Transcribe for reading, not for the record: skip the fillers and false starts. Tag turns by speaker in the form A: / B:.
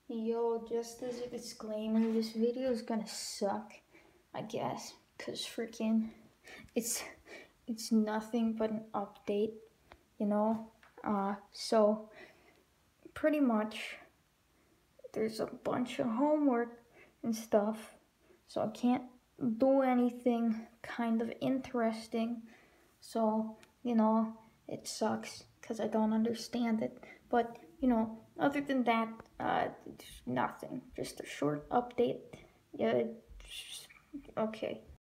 A: Yo, just as a disclaimer, this video is gonna suck, I guess, cause freaking, it's it's nothing but an update, you know. So pretty much, there's a bunch of homework and stuff, so I can't do anything kind of interesting. So it sucks because I don't understand it. But other than that, nothing. Just a short update. Yeah. Okay.